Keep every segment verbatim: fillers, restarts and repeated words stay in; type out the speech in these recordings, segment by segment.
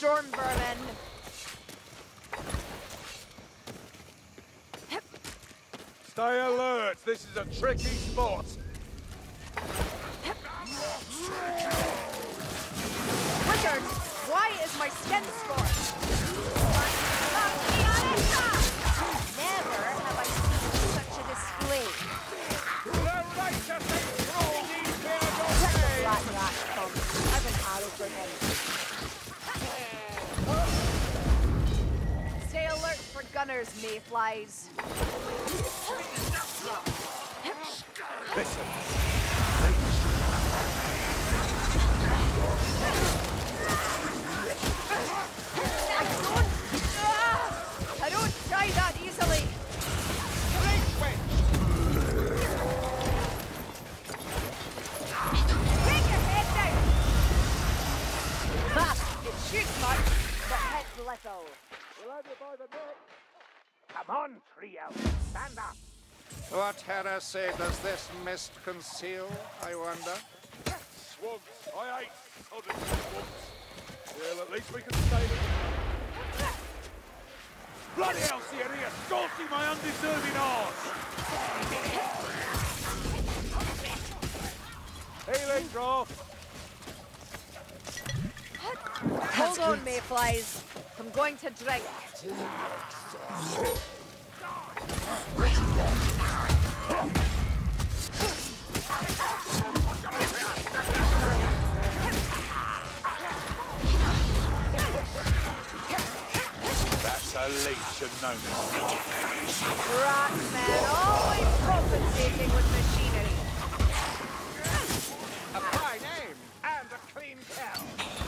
storm vermin. Stay alert. This is a tricky spot. Richard, why is my skin scorched? Never have I seen such a display. The righteous control these Let the black rat come. I've an arrow for him. Stay alert for gunners, mayflies. Listen. I don't... Ah, I don't die that easily. Take your head down. Ha! It shoots much, but hits little. We'll have you by the neck. Come on, trio. Stand up. What heresy does this mist conceal, I wonder? Swamps. I hate sodden swamps. Well, at least we can stay with them. Bloody hell, Sierra, you're scorching my undeserving arse! Healing draft. Hold on, mayflies. I'm going to drink. That's a leech of no Ratman, always compensating with machinery. A fine aim and a clean kill.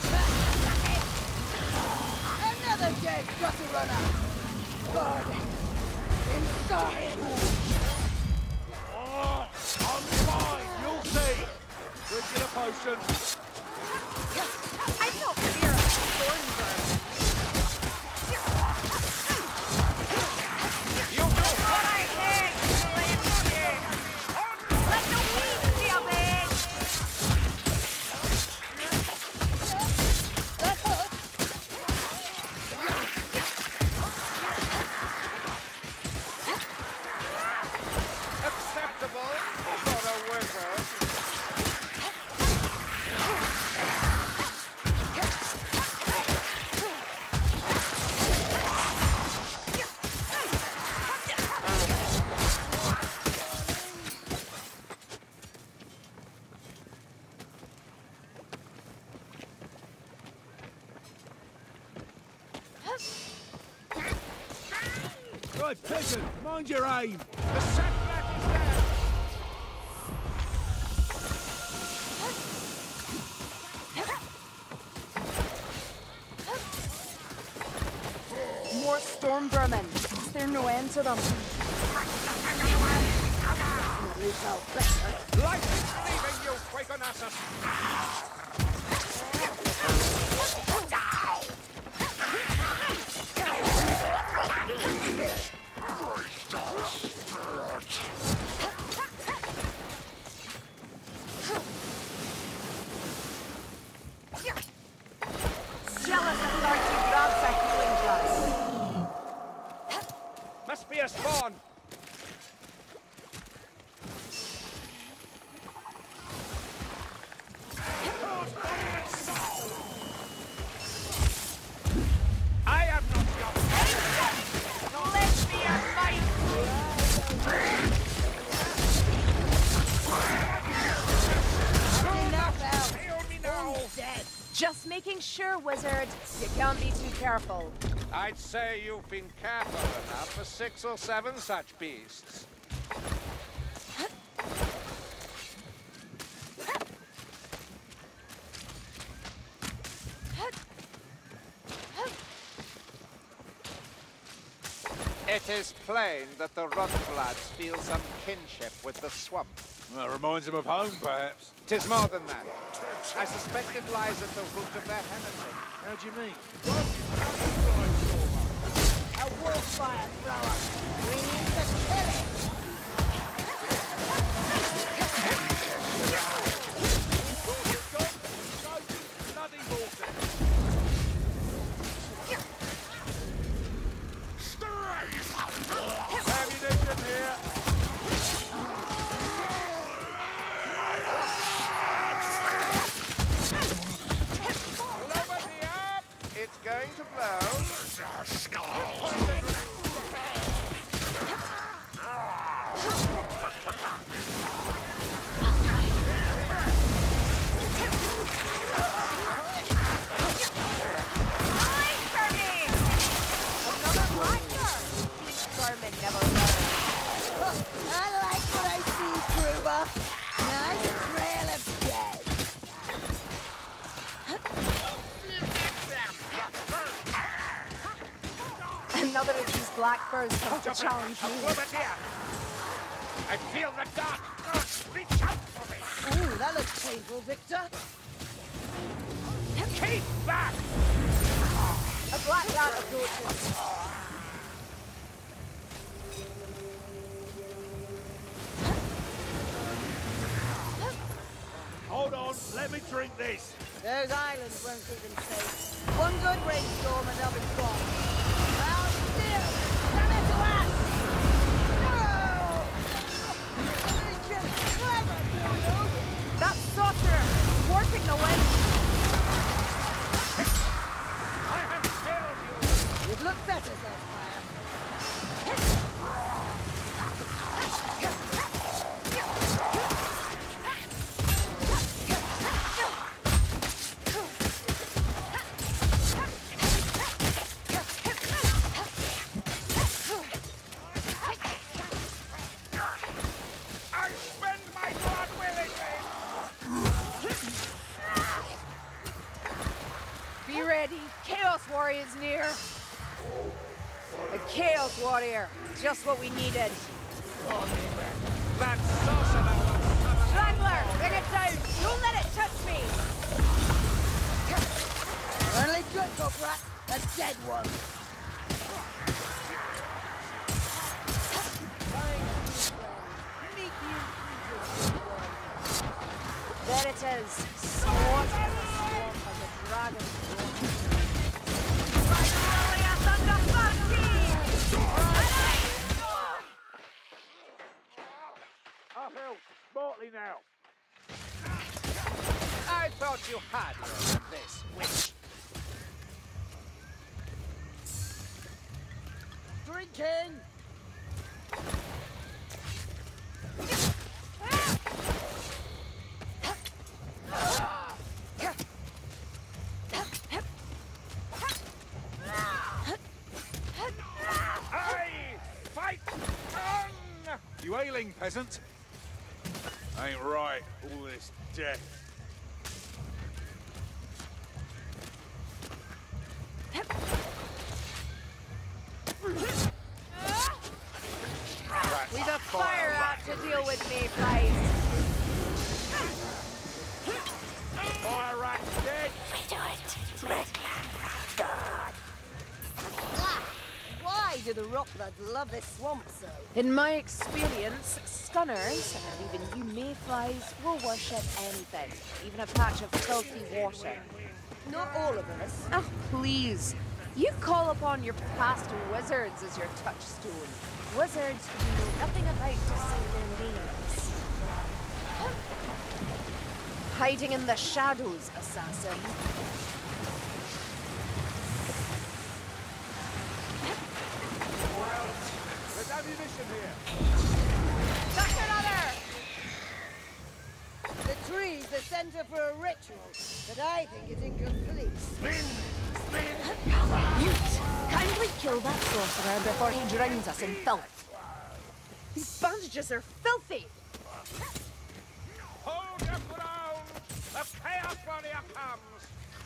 Another dead gutter runner! God! Inside! Oh, I'm fine, you'll see. Drinking a potion. I'm not fear of Thornburn. You know What I hate, Lindsay! Let the weed be a bitch! acceptable for a wizard. Right, peasant, mind your aim. The setback is there. More storm vermin. Is there no end to them? Life is leaving you, Quaconassus. Jealous authority grabs a healing glass. Must be a spawn. I have not got. Let me a fight! Enough out. Hear me now. Dead. Just making sure, wizard. You can't be too careful. I'd say you've been careful enough for six or seven such beasts. It is plain that the Rotbloods feel some kinship with the swamp. That reminds him of home, perhaps. Tis more than that. I suspect it lies at the root of their heresy. How do you mean? A wolf-fire thrower! We need to kill it! Bloody water. I like what I see, Kruber. Nice trail of dead. Another of these black birds comes to challenge me. I feel the dark earth reach out for me! Ooh, that looks painful, Victor. Keep back! A black rat approaches. Hold on, let me drink this. Those islands won't keep them safe. One good rainstorm and they'll be gone. Well, still, come into us! No! It's just clever, Bruno. That sorcerer, warping the wind. I have failed you! You'd look better, Zephyr. I spend my blood willingly! Be ready, Chaos Warrior is near. A Chaos Warrior, just what we needed. That sorcerer will summon... Strangler, bring it down. Don't let it touch me. Only good, Cobrat. A dead one. Meet you, There it is. Sword in the swamp of the dragon. Uphill, smartly now. I thought you had learned this, witch. Drinking! Aye! Fight on! You ailing, peasant? Ain't right, all this death. We've a fire out to deal with, Mayflies. Fire rat dead! Why do the Rockbloods love this swamp so? In my experience, Skunners, and even you Mayflies, will worship anything, even a patch of filthy water. Not all of us. Oh, please. You call upon your past wizards as your touchstone. Wizards who know nothing about to say their names. Hiding in the shadows, assassin. There's ammunition here. That's another! The tree's the center for a ritual that I think is incomplete. Mute! Kindly kill that sorcerer before he drowns us in filth. These bandages are filthy! Hold your ground! The Chaos Warrior comes!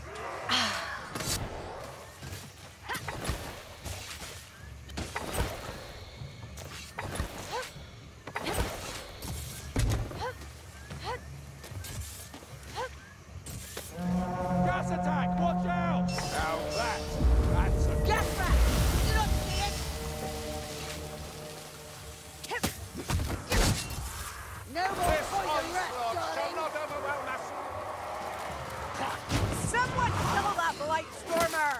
Gas attack, watch out! Now that, that's a... Gas rat! You don't see it? No more This poison rats, onslaught shall darling! not overwhelm us! Someone kill that Blight Stormer!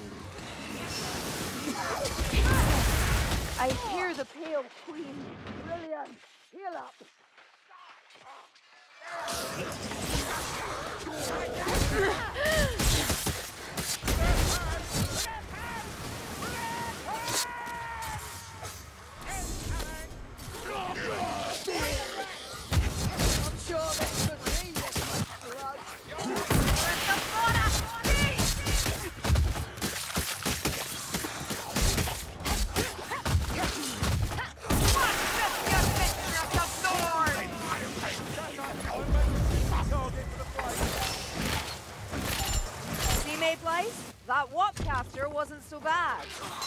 I hear the Pale Queen. Brilliant! Heal up! I'm sure that could be this much blood. Watch this, you sure wasn't so bad.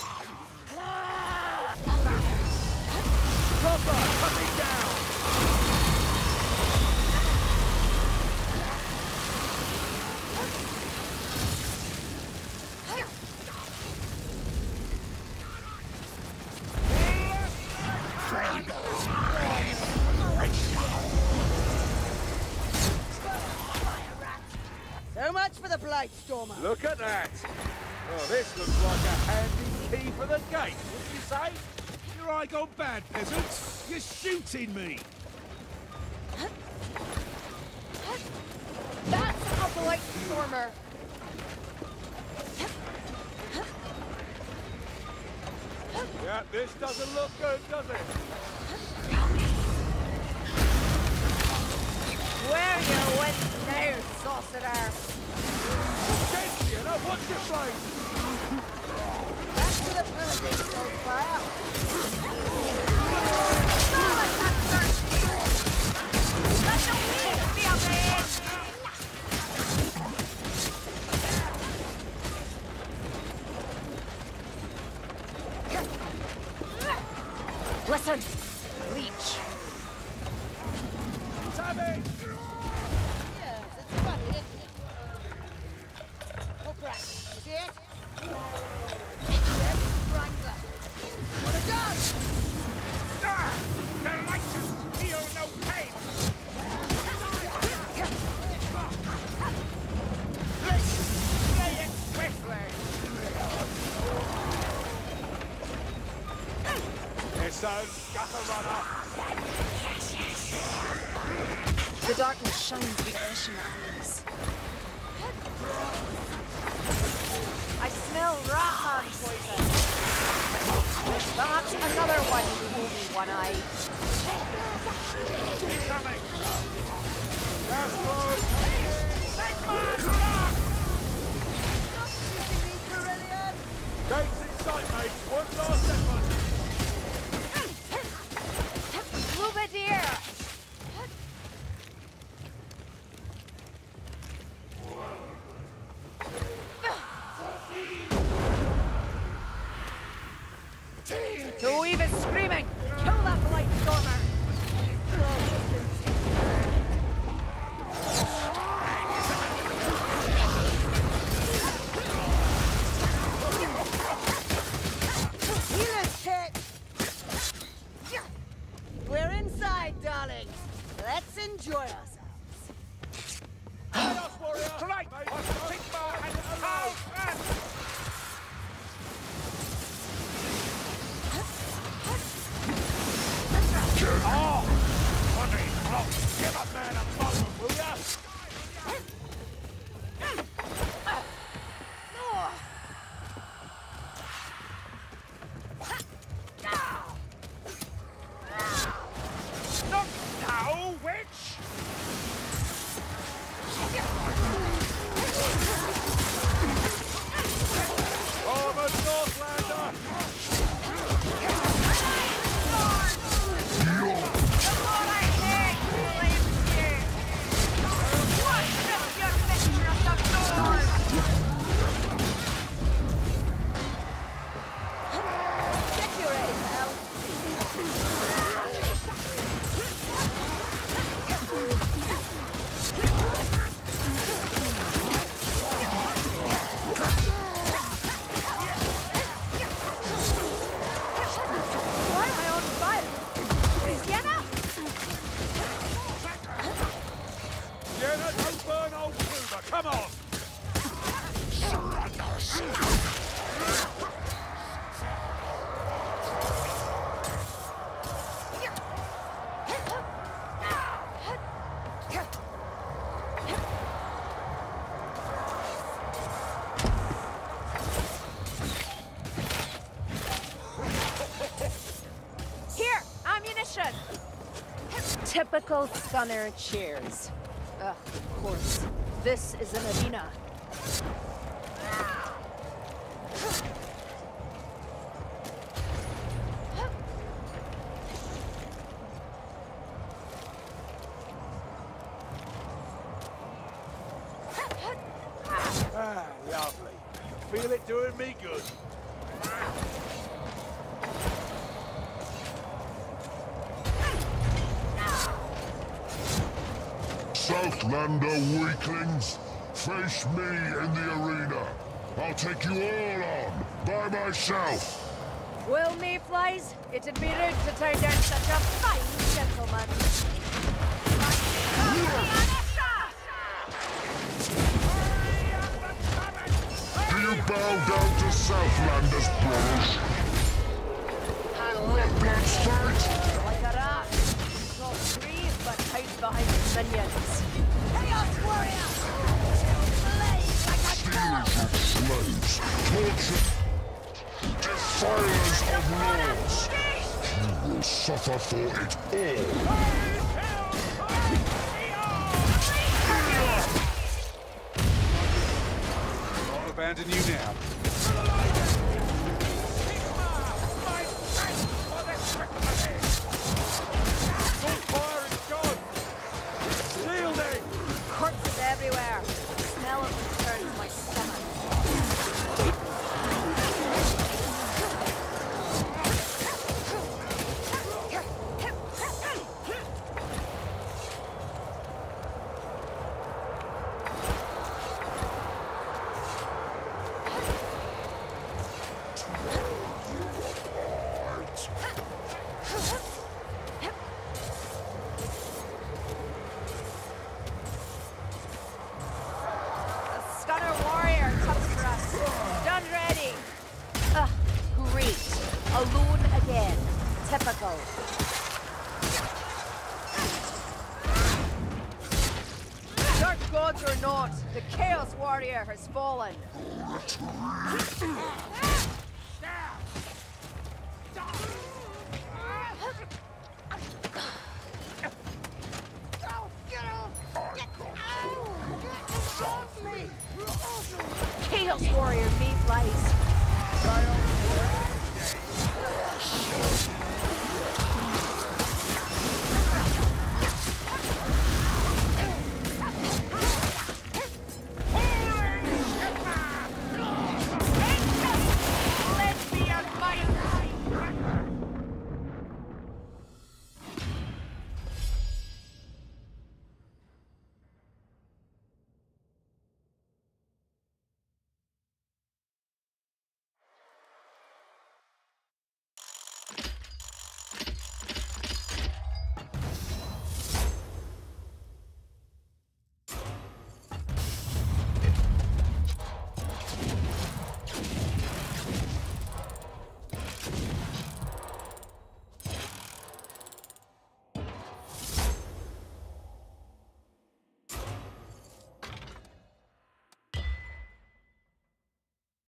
Proper, cut me down! So much for the Blightstormer. Look at that! Oh, this looks like a handy key for the gate, wouldn't you say? Your eye gone bad, peasants. You're shooting me. That's a Blightstormer. Yeah, this doesn't look good, does it? Where you went now, sorcerer? Against you, now what's your flame? Back to the Paladin, Goldfire. Let the wind be up there! Listen, leech. Tabby! Yes, it's funny, isn't it? Look right, you see it? There's the strangler. What a gun! Ah! The righteous feel no pain. Let's slay it swiftly. It's a gutter runner! The darkness shines the ash in our eyes. I smell Rahan poison. That's another one who will be one-eyed. Coming! That's close! Gates in sight, mate! One last effort! Move it here! To even screaming! Kill that Blightstormer! Healer's kit! We're inside, darlings. Let's enjoy ourselves. Chaos warrior! Tonight, Mate, on Sigmar and Tau! Oh! Bloody block! Give a man a moment, will ya? Not now, witch! Forward, Northlander! Check your aim, pal. Why am I on fire? Sienna? Jenna, don't burn old Kruger, come on! Here, ammunition! Typical Stunner cheers. Ugh, of course. This is an arena. Ah, lovely. Feel it doing me good. Southlander weaklings, face me in the arena. I'll take you all on, by myself. Well, Mayflies, it'd be rude to turn down such a fine gentleman. Do you bow down to Southlanders, bros? Let's fight! Like a rat. Not brave, but hides behind his minions. Chaos Warrior! Blaze like a Stealers of slaves, tortured, defilers of laws. You will suffer for it all. I'll abandon you now. Fire is gone! Shielding! Corpses everywhere. The smell of them turns my stomach. Stunner warrior comes for us. Done ready. Ugh, great. Alone again. Typical. Dark gods or not, the Chaos Warrior has fallen.